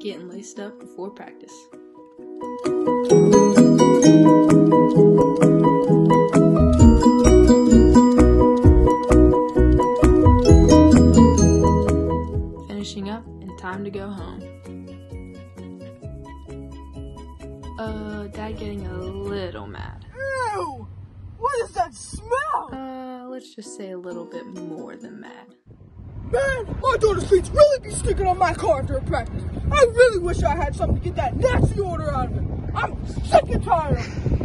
getting laced up before practice. Finishing up and time to go home. Dad getting a little mad. Ew! What is that smell? Let's just say a little bit more than mad. Man, my daughter's feet really be sticking on my car after practice. I really wish I had something to get that nasty odor out of it. I'm sick and tired of it.